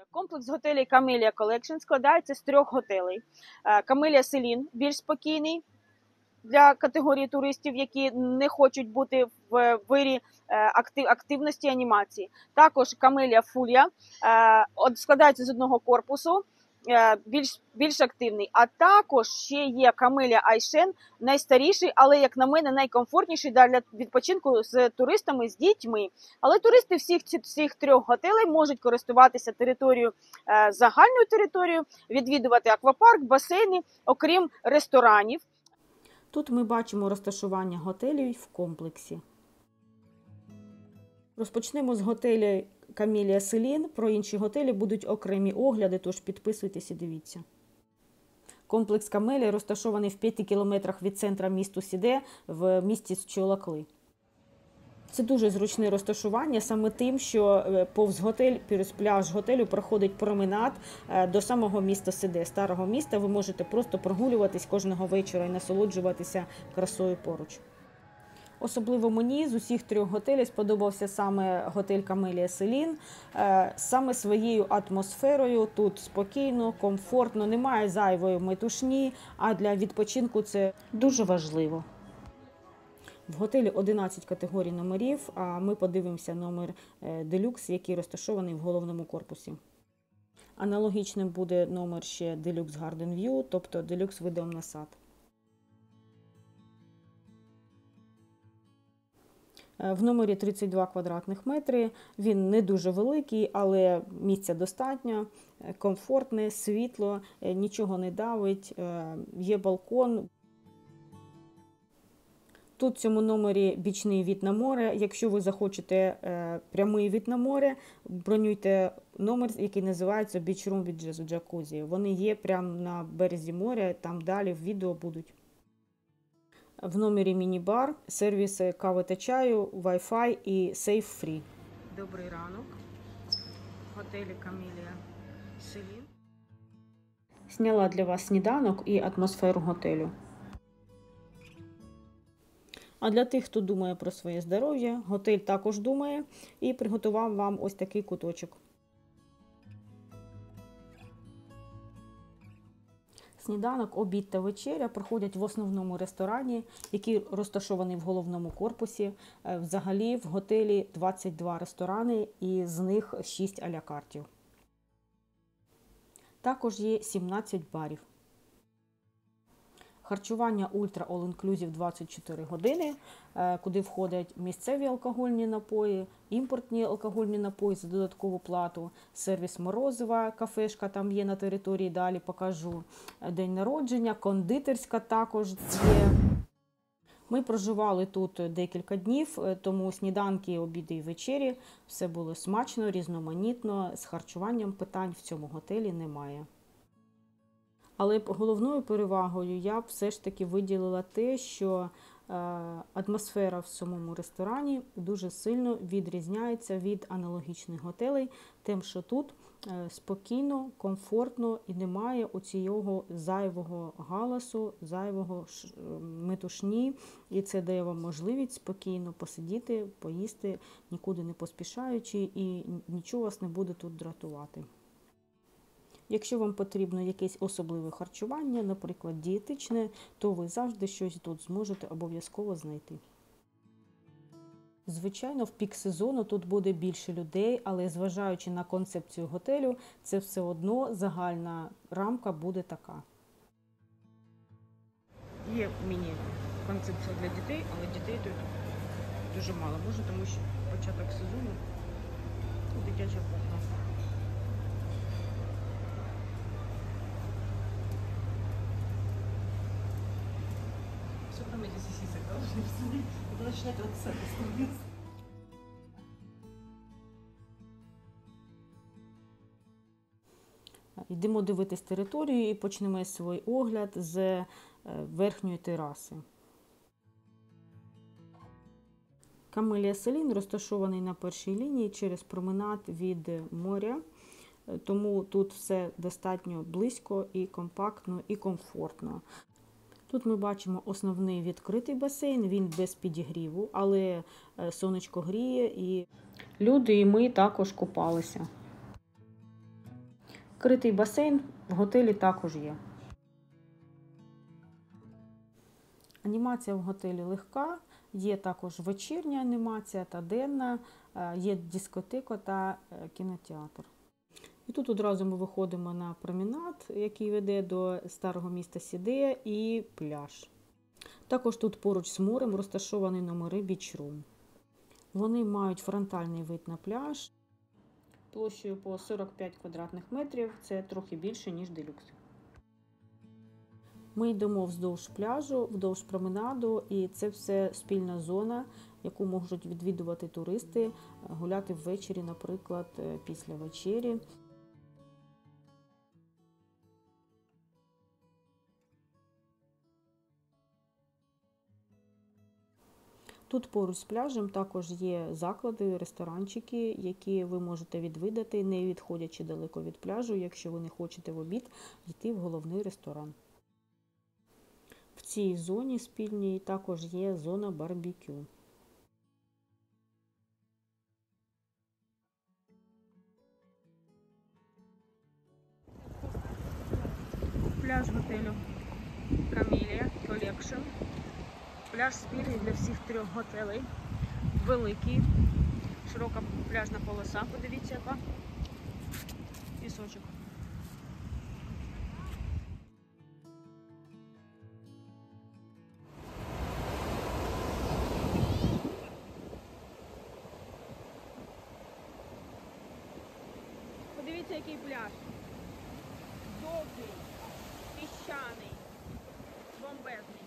Комплекс готелей Camellia Collection складається з 3 готелей. Camellia Celine – більш спокійний для категорії туристів, які не хочуть бути в вирі активності анімації. Також Camellia Fulia складається з одного корпусу, більш активний. А також ще є Camellia Aysen, найстаріший, але, як на мене, найкомфортніший для відпочинку з туристами, з дітьми. Але туристи всіх 3 готелей можуть користуватися територією, загальною територією, відвідувати аквапарк, басейни, окрім ресторанів. Тут ми бачимо розташування готелів в комплексі. Розпочнемо з готеля Camellia Celine. Про інші готелі будуть окремі огляди, тож підписуйтесь і дивіться. Комплекс Camellia розташований в 5 кілометрах від центра міста Сіде в місті Чолакли. Це дуже зручне розташування саме тим, що повз готель, пляж готелю проходить променад до самого міста Сіде, старого міста. Ви можете просто прогулюватись кожного вечора і насолоджуватися красою поруч. Особливо мені з усіх 3 готелів сподобався саме готель Camellia Celine, саме своєю атмосферою. Тут спокійно, комфортно, немає зайвої метушні, а для відпочинку це дуже важливо. В готелі 11 категорій номерів, а ми подивимося номер Deluxe, який розташований в головному корпусі. Аналогічним буде номер ще Deluxe Garden View, тобто Deluxe з видом на сад. В номері 32 квадратних метри, він не дуже великий, але місця достатньо, комфортне, світло, нічого не давить, є балкон. Тут в цьому номері бічний від на море. Якщо ви захочете прямий від на море, бронюйте номер, який називається Beach Room with Jacuzzi. Вони є прямо на березі моря, там далі в відео будуть. В номері міні-бар, сервіси кави та чаю, Wi-Fi і Safe Free. Добрий ранок. В готелі Camellia Celine. Зняла для вас сніданок і атмосферу готелю. А для тих, хто думає про своє здоров'я, готель також думає і приготував вам ось такий куточок. Сніданок, обід та вечеря проходять в основному ресторані, який розташований в головному корпусі. Взагалі в готелі 22 ресторани і з них 6 а-ля картів. Також є 17 барів. Харчування Ultra All Inclusive 24 години, куди входять місцеві алкогольні напої, імпортні алкогольні напої за додаткову плату, сервіс морозива, кафешка там є на території, далі покажу, день народження, кондитерська також є. Ми проживали тут декілька днів, тому сніданки, обіди і вечері все було смачно, різноманітно, з харчуванням питань в цьому готелі немає. Але головною перевагою я б все ж таки виділила те, що атмосфера в самому ресторані дуже сильно відрізняється від аналогічних готелей, тим, що тут спокійно, комфортно і немає оцього зайвого галасу, зайвого метушні. І це дає вам можливість спокійно посидіти, поїсти, нікуди не поспішаючи, і нічого вас не буде тут дратувати. Якщо вам потрібно якесь особливе харчування, наприклад, дієтичне, то ви завжди щось тут зможете обов'язково знайти. Звичайно, в пік сезону тут буде більше людей, але зважаючи на концепцію готелю, це все одно загальна рамка буде така. Є міні-концепція для дітей, але дітей тут дуже мало. Може, тому що початок сезону дитяча кухня. Йдемо дивитись територію і почнемо свій огляд з верхньої тераси. Camellia Celine розташований на першій лінії через променад від моря, тому тут все достатньо близько і компактно і комфортно. Тут ми бачимо основний відкритий басейн, він без підігріву, але сонечко гріє і люди і ми також купалися. Критий басейн в готелі також є. Анімація в готелі легка, є також вечірня анімація та денна, є дискотека та кінотеатр. І тут одразу ми виходимо на променад, який веде до старого міста Сідея, і пляж. Також тут поруч з морем розташовані номери Beach Room. Вони мають фронтальний вид на пляж площею по 45 квадратних метрів, це трохи більше, ніж делюкс. Ми йдемо вздовж пляжу, вздовж променаду, і це все спільна зона, яку можуть відвідувати туристи, гуляти ввечері, наприклад, після вечері. Тут поруч з пляжем також є заклади, ресторанчики, які ви можете відвідати, не відходячи далеко від пляжу, якщо ви не хочете в обід йти в головний ресторан. В цій зоні спільній також є зона барбекю. Пляж готелю Камелія Колекшн. Пляж спільний для всіх трьох готелей. Великий, широка пляжна полоса, подивіться яка. Пісочок. Подивіться, який пляж. Довгий, піщаний, бомбезний.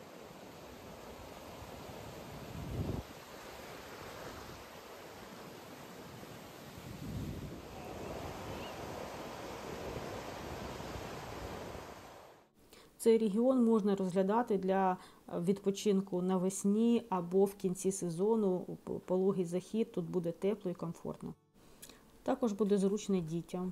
Цей регіон можна розглядати для відпочинку навесні або в кінці сезону. Пологий захід, тут буде тепло і комфортно. Також буде зручно дітям.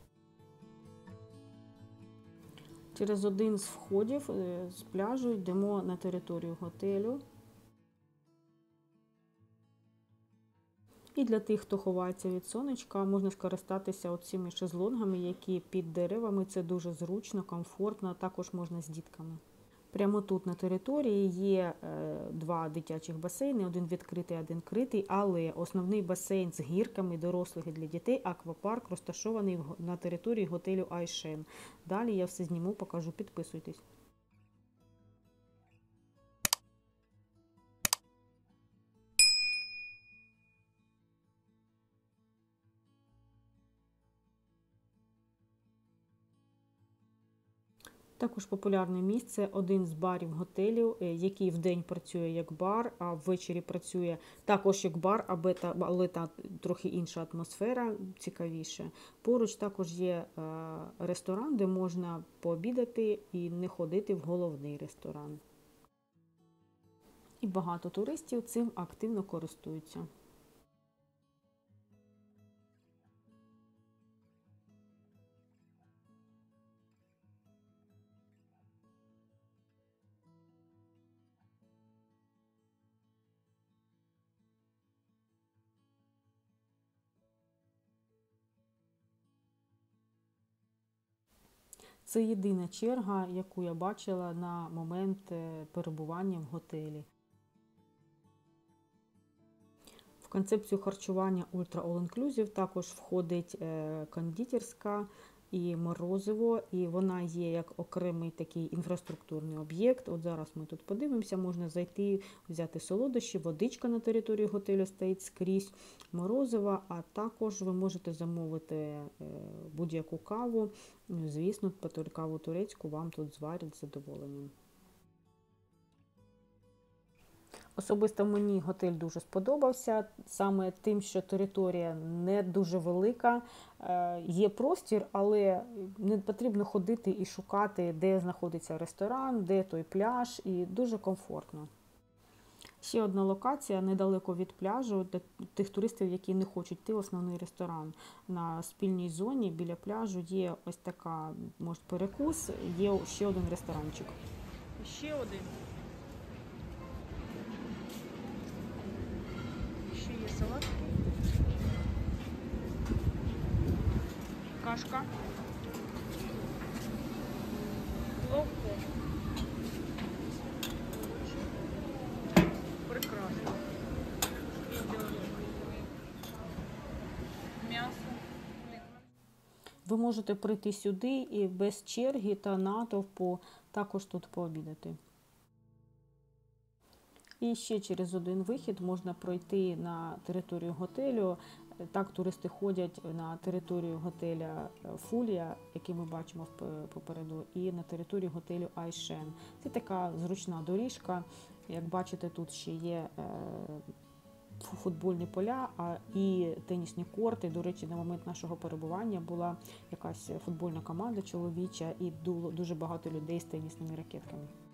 Через один з входів з пляжу йдемо на територію готелю. І для тих, хто ховається від сонечка, можна скористатися оцими шезлонгами, які під деревами. Це дуже зручно, комфортно, також можна з дітками. Прямо тут на території є два дитячих басейни, один відкритий, один критий, але основний басейн з гірками дорослих і для дітей, аквапарк, розташований на території готелю Айшен. Далі я все зніму, покажу, підписуйтесь. Також популярне місце – один з барів готелю, який вдень працює як бар, а ввечері працює також як бар, але трохи інша атмосфера, цікавіше. Поруч також є ресторан, де можна пообідати і не ходити в головний ресторан. І багато туристів цим активно користуються. Це єдина черга, яку я бачила на момент перебування в готелі. В концепцію харчування Ultra All Inclusive також входить кондитерська і морозиво, і вона є як окремий такий інфраструктурний об'єкт. От зараз ми тут подивимося, можна зайти, взяти солодощі, водичка на території готелю стоїть скрізь, морозиво, а також ви можете замовити будь-яку каву. Звісно, каву турецьку вам тут зварять з задоволенням. Особисто мені готель дуже сподобався, саме тим, що територія не дуже велика, є простір, але не потрібно ходити і шукати, де знаходиться ресторан, де той пляж, і дуже комфортно. Ще одна локація недалеко від пляжу для тих туристів, які не хочуть йти в основний ресторан. На спільній зоні біля пляжу є ось така, може, перекус, є ще один ресторанчик. Ще один. Ще є салатки, кашка. Ви можете прийти сюди і без черги та натовпу також тут пообідати. І ще через один вихід можна пройти на територію готелю. Так туристи ходять на територію готеля Фулія, який ми бачимо попереду, і на територію готелю Айшен. Це така зручна доріжка. Як бачите, тут ще є футбольні поля і тенісні корти. До речі, на момент нашого перебування була якась футбольна команда чоловіча і було дуже багато людей з тенісними ракетками.